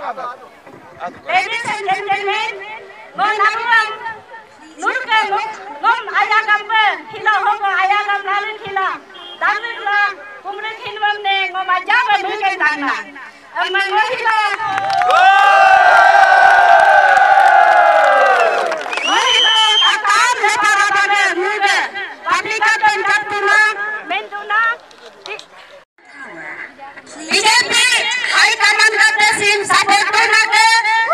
Ladies and gentlemen, ngom nabuang nurke ngom ayagam be khila hogo ayagam lalu khila dangri la kumre khilwam ne ngom ajaga nurke tangna amma ngila ngila takar le parabane nurke patika pentuna mentuna BJP High Command करते सिम support करना के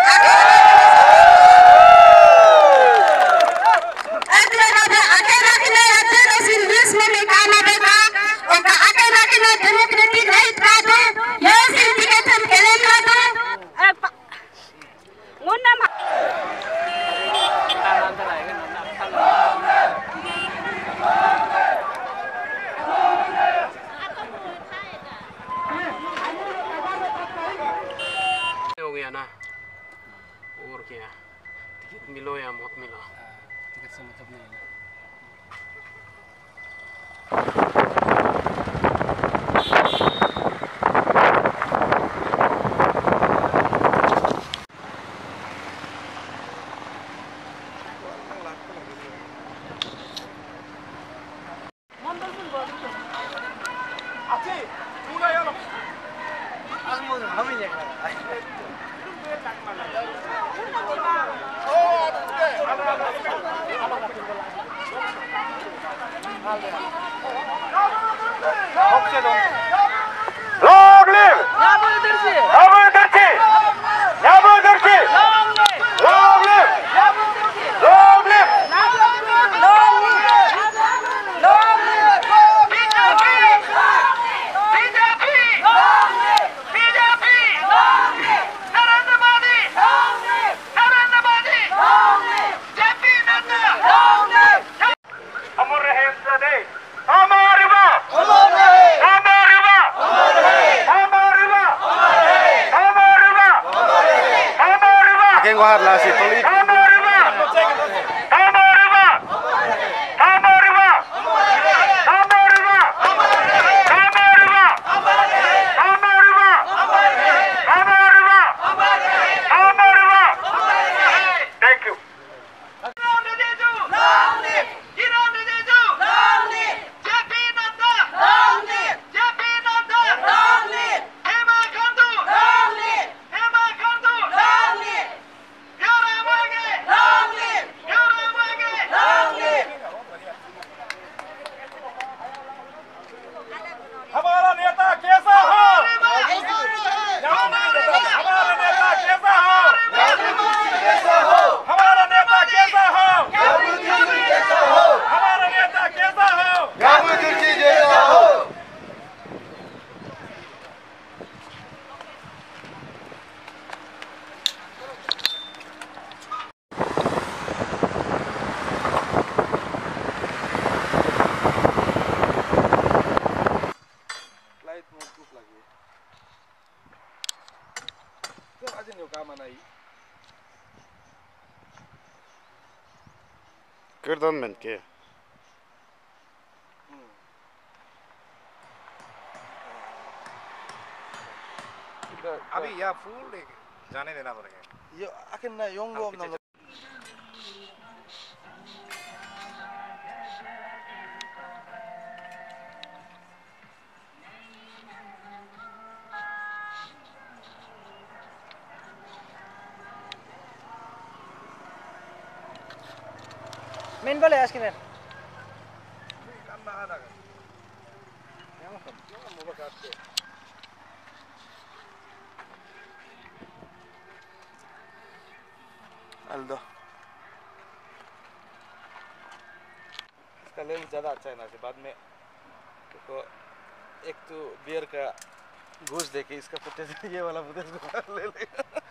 अगले बार आगे रखने अच्छे SIM बीस में निकालना बेटा और आगे रखने डेमोक्रेटिक राइट का दो ये सिम टिकट हम खेलने का दो मुन्ना ना और क्या टिकट मिलो या मत मिलो टिकट से मतलब नहीं है Kırdan men ke अभी या फुल जाने देना पड़ेगा ये आखिर ना योंगो ना main boleh ya skinner although इसका लेवल ज़्यादा अच्छा है ना से बाद में तो एक तो बियर का घूस देके इसका फुटेज ये वाला फुटेज ले लेगा